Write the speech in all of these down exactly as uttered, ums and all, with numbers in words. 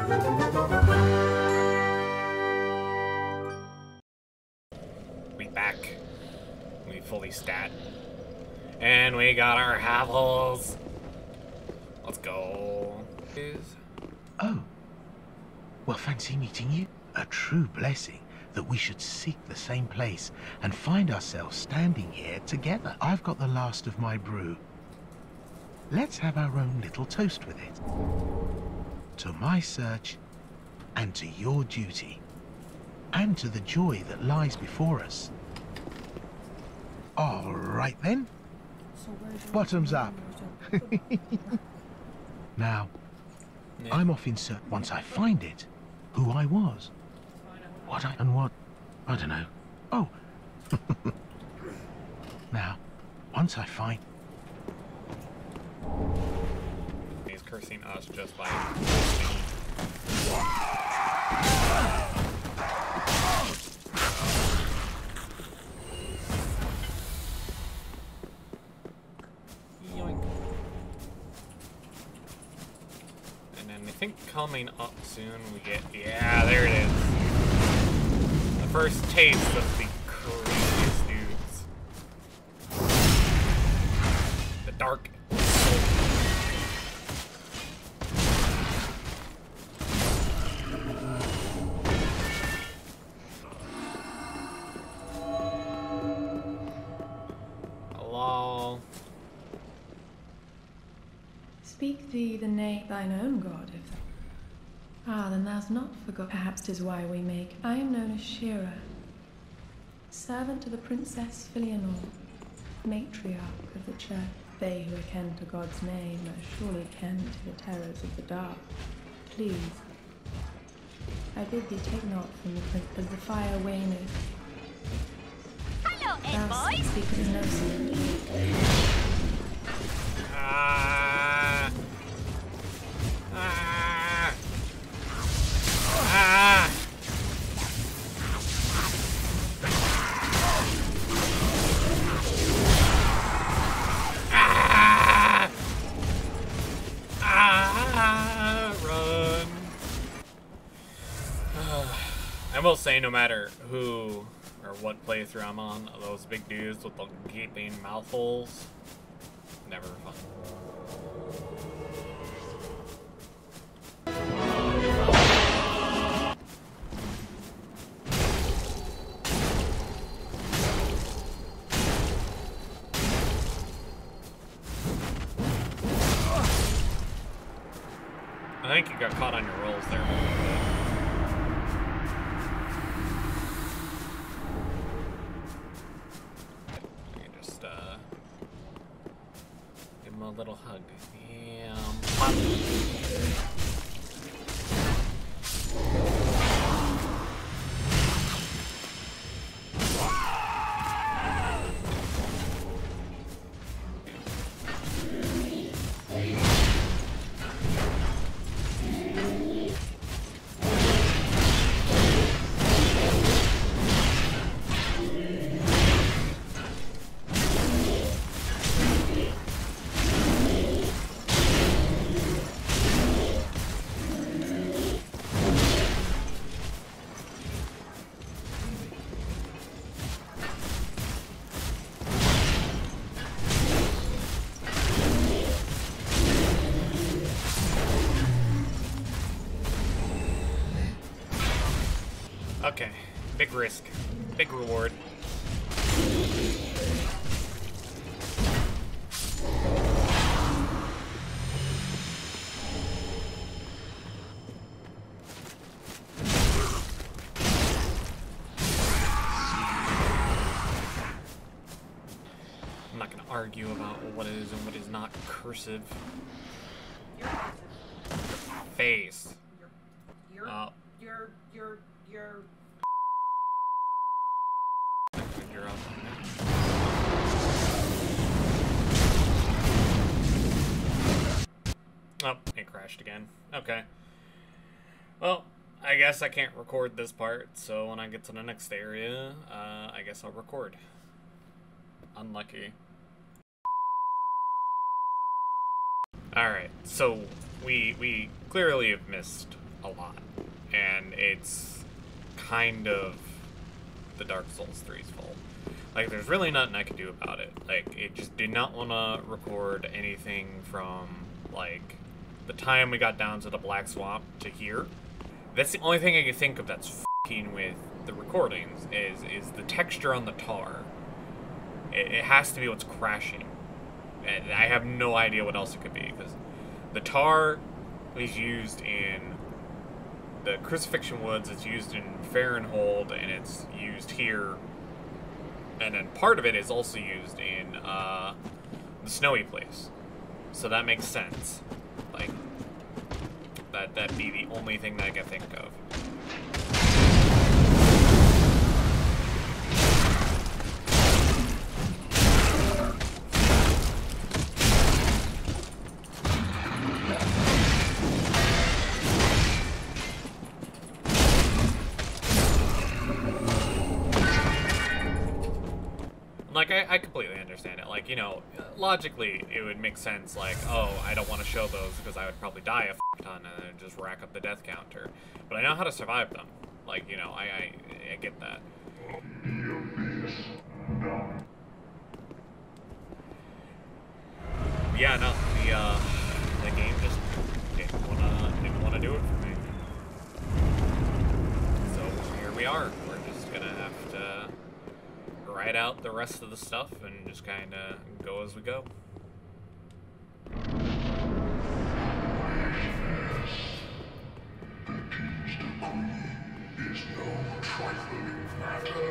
We back. We fully stat. And we got our Havels. Let's go. Oh. Well, fancy meeting you. A true blessing that we should seek the same place and find ourselves standing here together. I've got the last of my brew. Let's have our own little toast with it. To my search, and to your duty, and to the joy that lies before us. All right then. Bottoms up. Now, Yeah. I'm off in search. Once I find it, who I was, what I and what, I don't know. Oh. Now, once I find. He's cursing us just by. Yoink. And then I think coming up soon we get, yeah, there it is. The first taste of the craziest dudes. The Dark Soul. Hello. Speak thee the name thine own god, if thou... Ah, then thou'st not forgot. Perhaps 'tis why we make. I am known as Shira, servant to the Princess Filianor, matriarch of the church. They who are ken to God's name are surely ken to the terrors of the dark. Please, I bid thee take not from the prince as the fire waneth. Hello, Ed Thou boys. speakest no secret. Ah. Ah. Ah. Ah. Ah. Run. I will say, no matter who or what playthrough I'm on, those big dudes with the gaping mouthfuls, never fun. I think you got caught on your rolls there. You can just uh, give him a little hug. Yeah. Pop. Okay, big risk, big reward. I'm not gonna argue about what is and what is not cursive. Face. You're, Uh, you're, you're, you're. You're up. Oh, it crashed again. Okay. Well, I guess I can't record this part, so when I get to the next area, uh, I guess I'll record. Unlucky. Alright, so we we clearly have missed a lot. And it's kind of the Dark Souls three's fault. Like, there's really nothing I can do about it. Like, it just did not want to record anything from, like, the time we got down to the Black Swamp to here. That's the only thing I can think of that's f***ing with the recordings, is, is the texture on the tar. It, it has to be what's crashing. And I have no idea what else it could be, because the tar is used in the Crucifixion Woods, it's used in Farenhold, and it's used here. And then part of it is also used in uh, the Snowy Place. So that makes sense. Like, that, that'd be the only thing that I can think of. Like, I, I completely understand it. Like, you know, logically, it would make sense, like, oh, I don't want to show those because I would probably die a f*** ton and then just rack up the death counter. But I know how to survive them. Like, you know, I, I, I get that. Yeah, no, the, uh, the game just didn't wanna, didn't wanna do it for me. So, here we are. We're just gonna have to write out the rest of the stuff and just kind of go as we go. Is no trifling matter.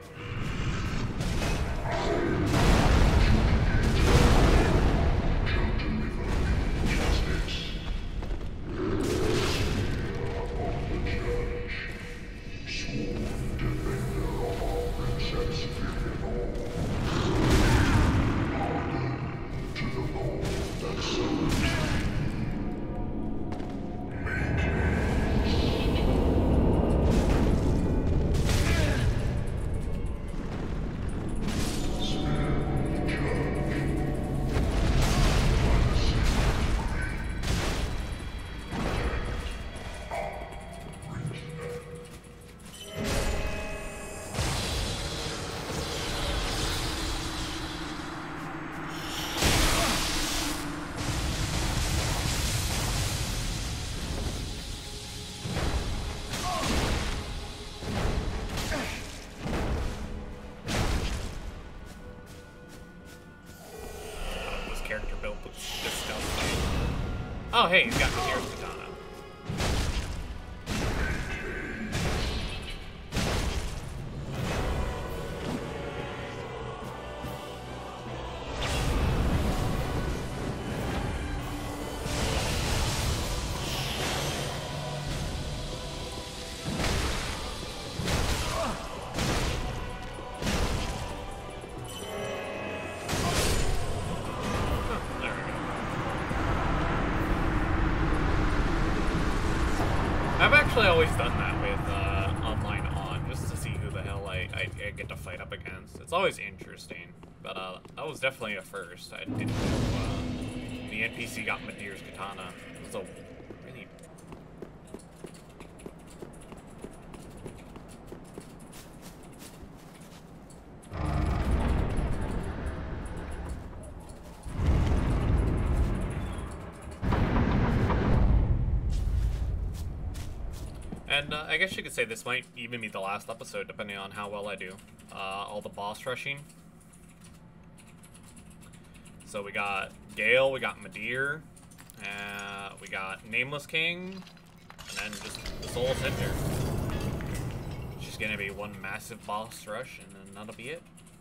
Oh, hey, he's got Midir's katana. I've actually always done that with uh, online on, just to see who the hell I, I, I get to fight up against. It's always interesting, but uh, that was definitely a first. I didn't know uh, the N P C got Midir's katana. It was a really... And uh, I guess you could say this might even be the last episode, depending on how well I do. Uh, all the boss rushing. So we got Gale, we got Midir, uh, we got Nameless King, and then just the Soul Cinder. It's just gonna be one massive boss rush, and then that'll be it.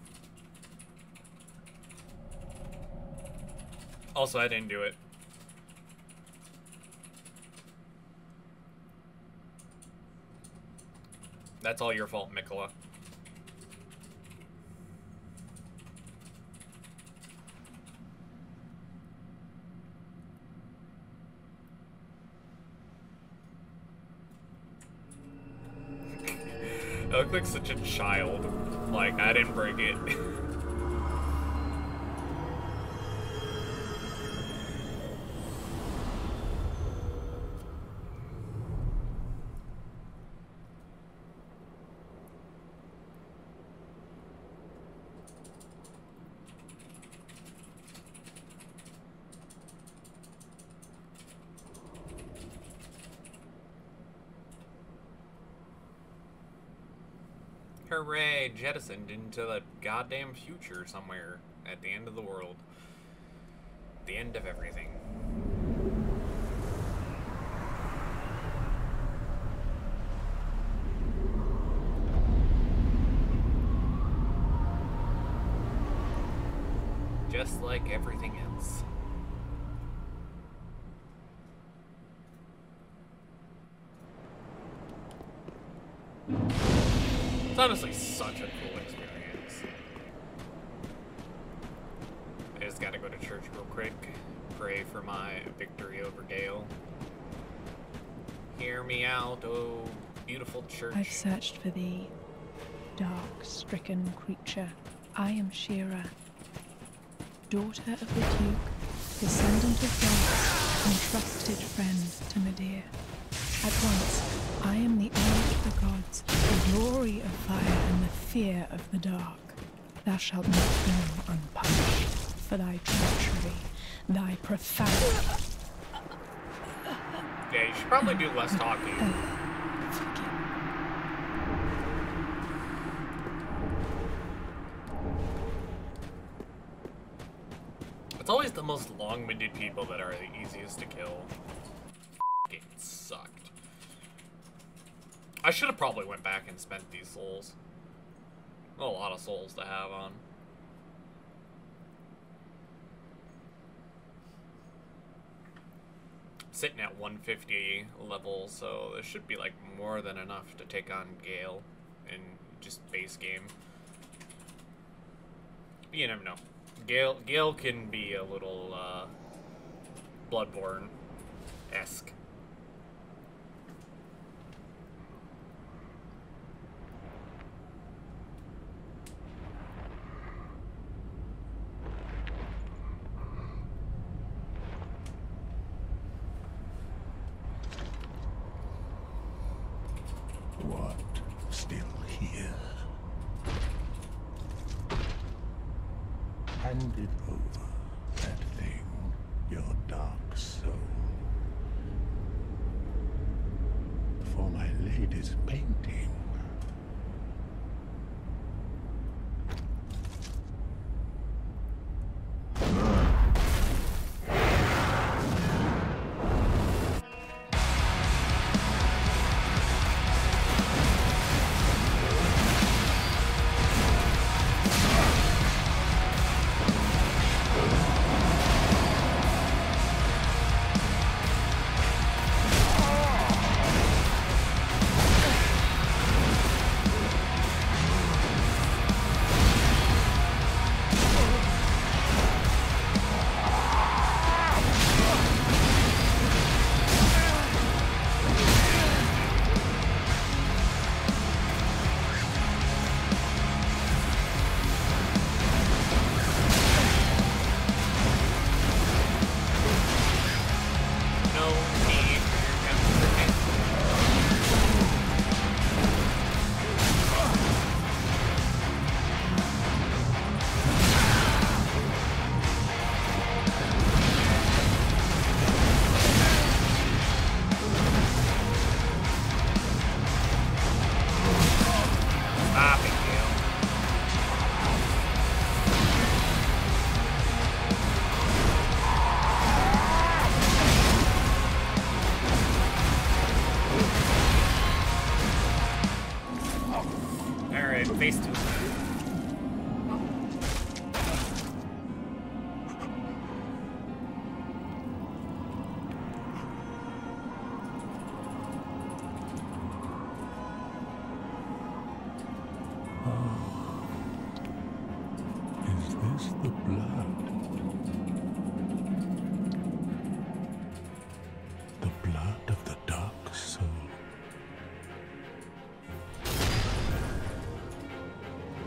Also, I didn't do it. That's all your fault, Mikola. I look like such a child. Like, I didn't break it. Hooray! Jettisoned into the goddamn future somewhere at the end of the world. The end of everything. Just like everything else. It's honestly such a cool experience. I just gotta go to church real quick, pray for my victory over Gale. Hear me out, oh beautiful church. I've searched for thee, dark, stricken creature. I am Shira, daughter of the Duke, descendant of gods, and trusted friend to Medea. At once, I am the image of the gods, the glory of fire, and the fear of the dark. Thou shalt not go unpunished for thy treachery, thy profound... Yeah, you should probably do less talking. Forgive. It's always the most long-winded people that are the easiest to kill. F***ing sucked. I should have probably went back and spent these souls. A lot of souls to have on. Sitting at one fifty level, so this should be like more than enough to take on Gale in just base game. You never know. Gale, Gale can be a little uh, Bloodborne-esque. What? Still here? Hand it over, that thing, your dark soul. For my lady's painting. Face to it. Is this the blood? The blood of the dark soul.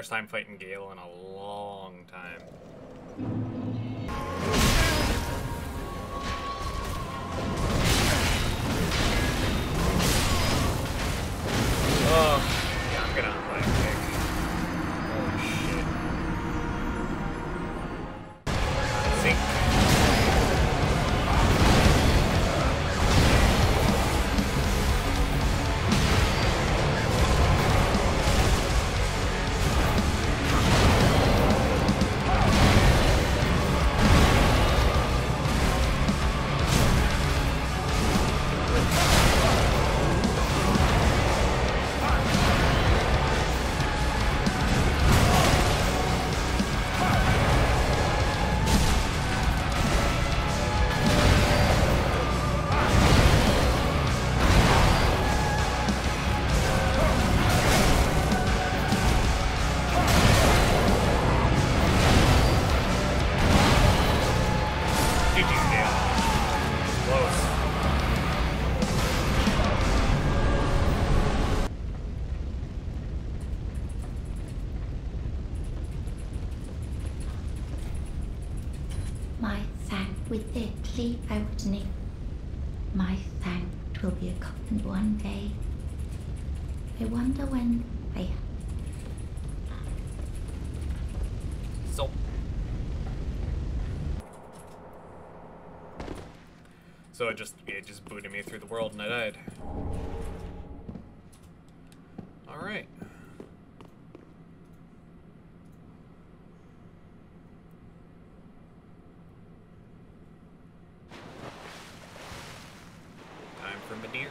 first time fighting Gale in a long time. Oh, yeah, I'm gonna unplay kick. Holy shit. Sink. My thank with their clean outney. My thank will be accompanied one day. I wonder when I So. So it just it just booted me through the world and I died. Alright. Time for Midir.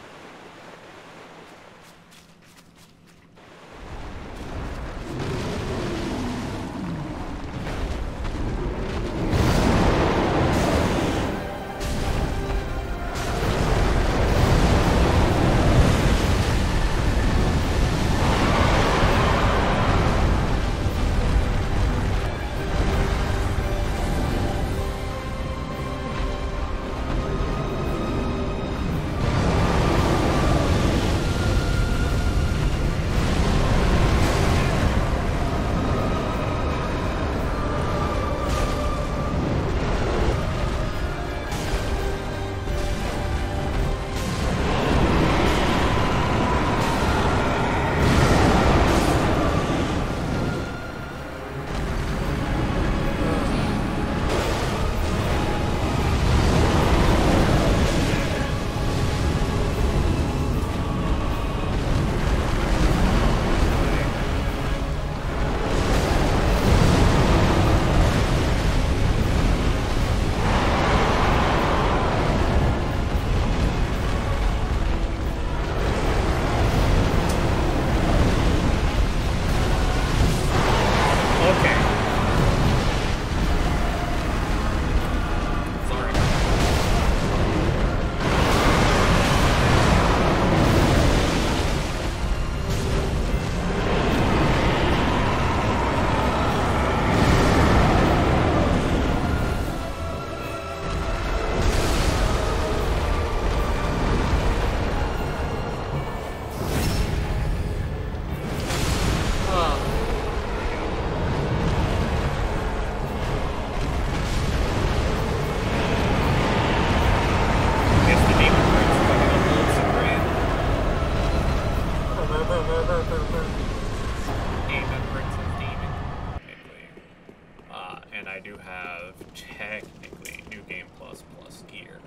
technically New Game Plus plus gear.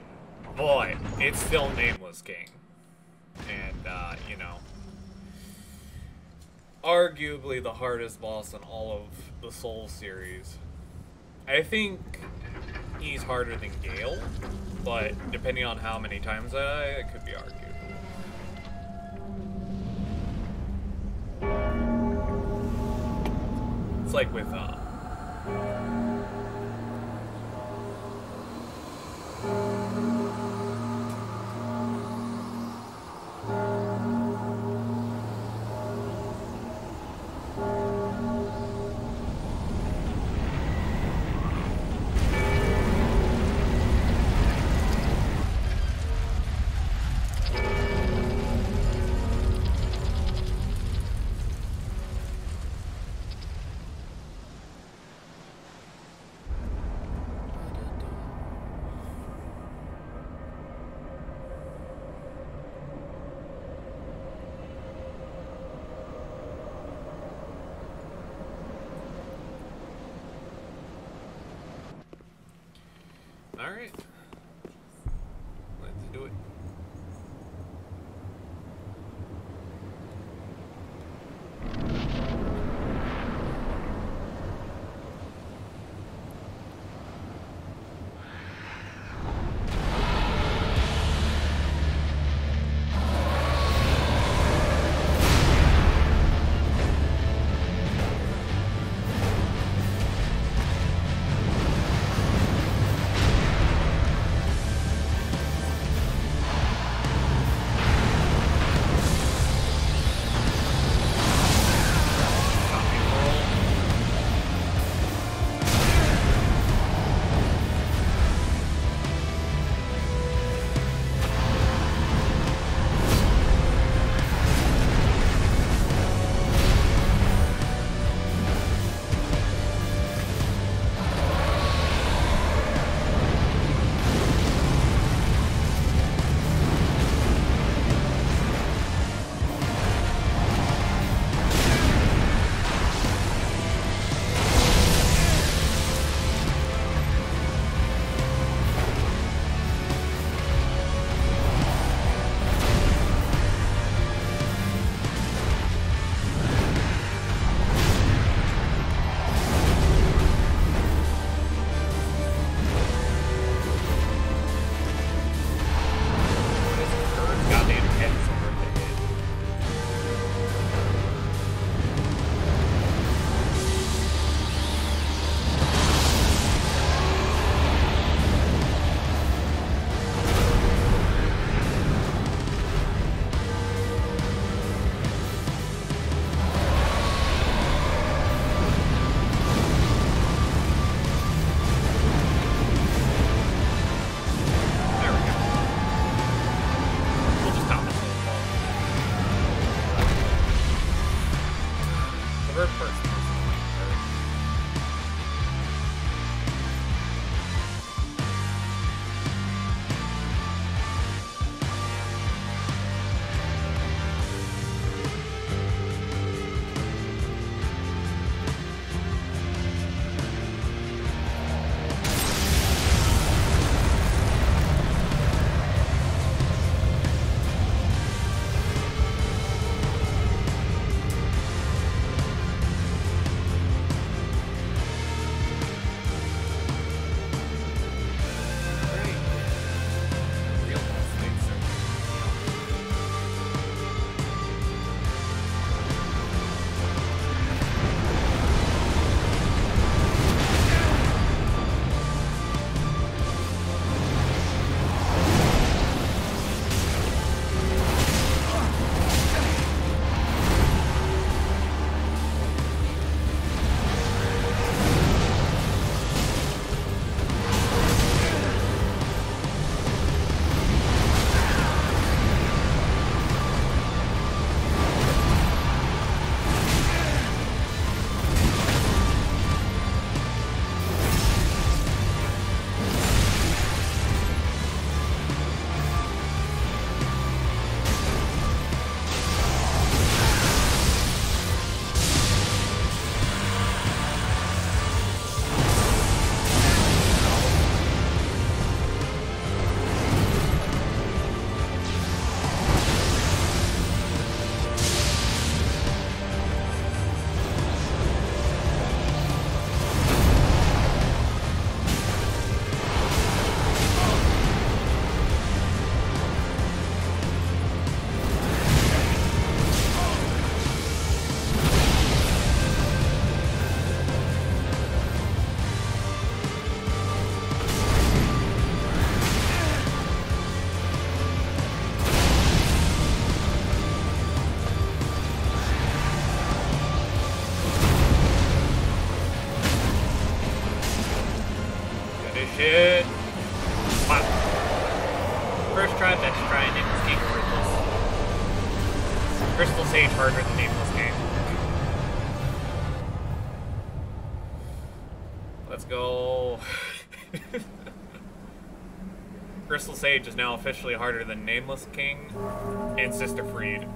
Boy, it's still Nameless King. And, uh, you know, arguably the hardest boss in all of the Soul series. I think he's harder than Gale, but depending on how many times I die, it could be argued. It's like with, uh... Or first person. Shit. Wow. First try, best try, Nameless King Crystal. Crystal Sage harder than Nameless King. Let's go. Crystal Sage is now officially harder than Nameless King and Sister Freed.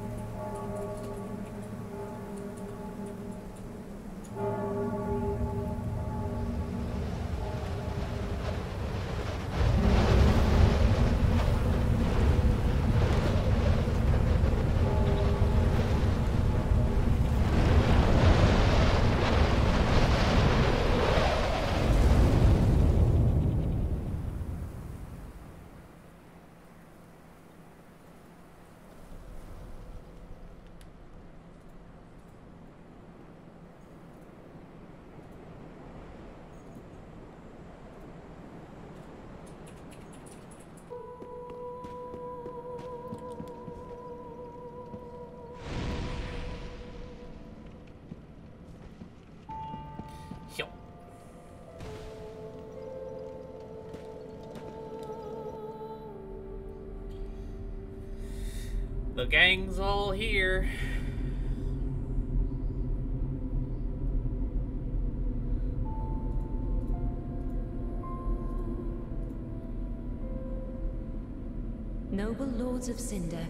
The gang's all here. Noble lords of Cinder.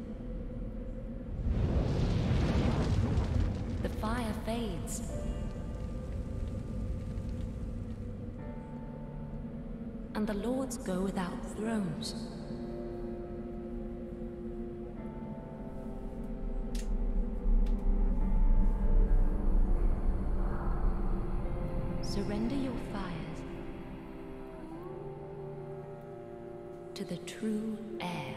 The fire fades. And the lords go without thrones. Surrender your fires to the true heir.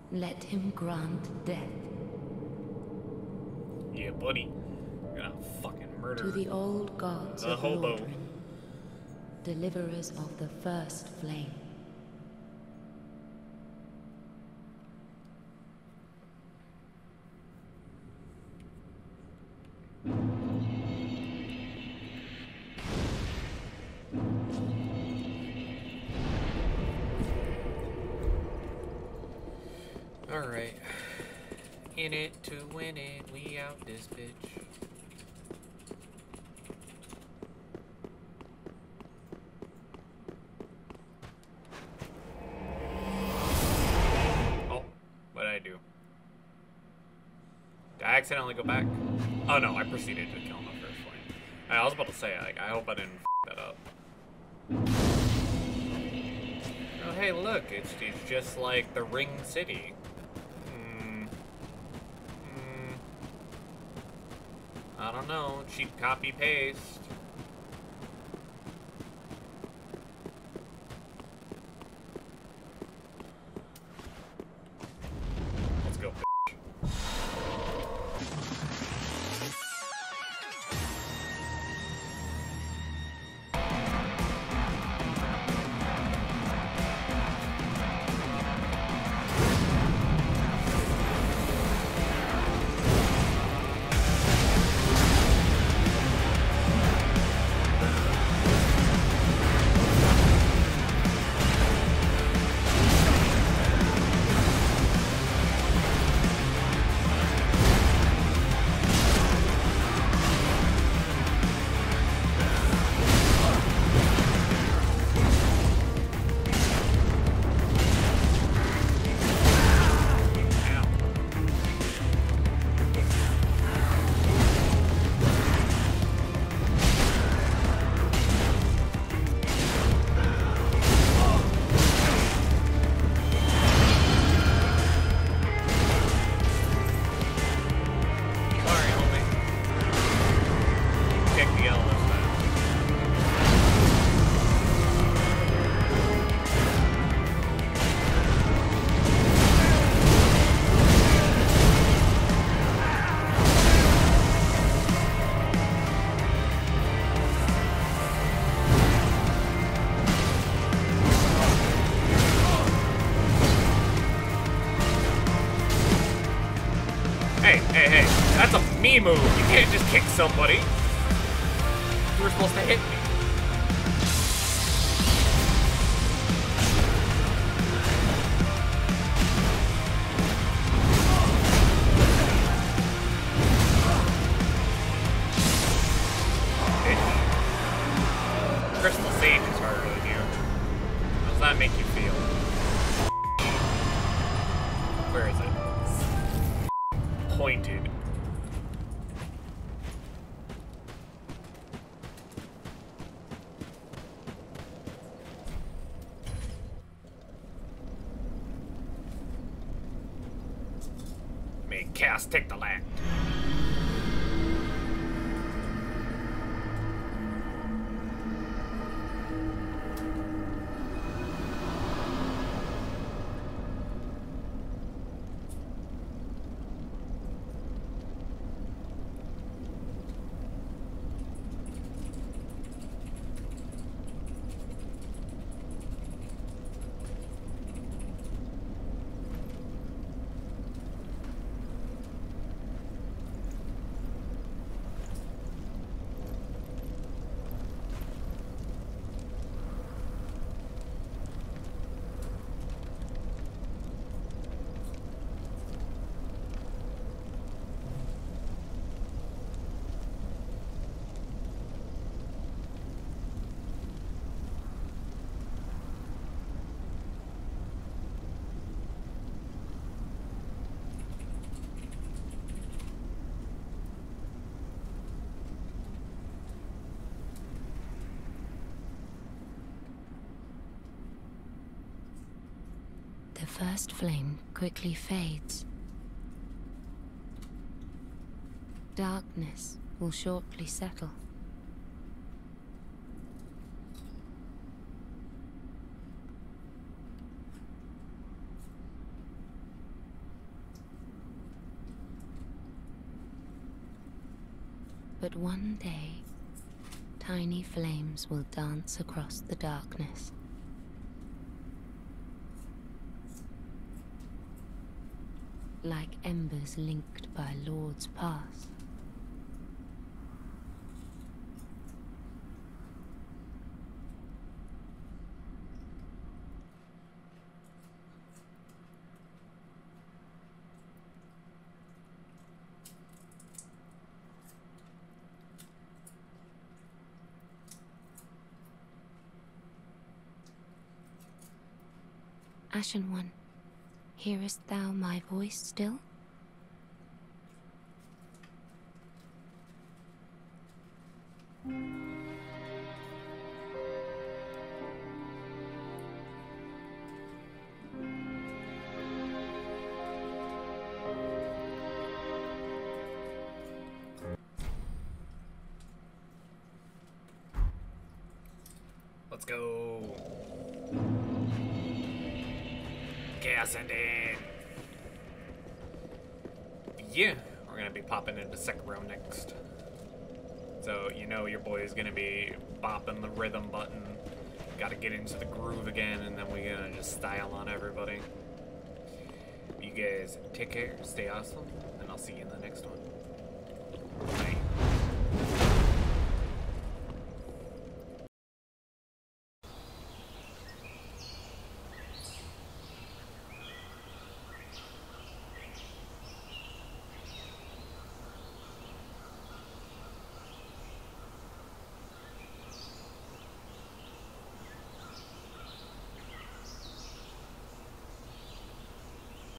let him grant death. Yeah, buddy. You're gonna fucking murder To the old gods the of hobo. Lordran, deliverers of the first flame. Alright. In it to win it, we out this bitch. Oh, what did I do? Did I accidentally go back? Oh no, I proceeded to kill him the first flame. I was about to say, like, I hope I didn't f that up. Oh hey, look, it's, it's just like the Ring City. Hmm. Hmm. I don't know. Cheap copy paste. Let's go, bitch. Sorry, homie. Kick the L this time. Hey, hey, hey, that's a me move. You can't just kick somebody. You were supposed to hit me. Bitch. Crystal Sage is harder than you. How does that make you feel? Where is it? Pointed. May Cass take the land. The first flame quickly fades. Darkness will shortly settle. But one day, tiny flames will dance across the darkness. Like embers linked by Lord's Pass. Ashen One, hearest thou my voice still? Let's go. Chaos Ending. Yeah, we're gonna be popping into Sekiro next. So you know your boy is gonna be bopping the rhythm button. Gotta get into the groove again, and then we're gonna just style on everybody. You guys take care, stay awesome, and I'll see you in the next one.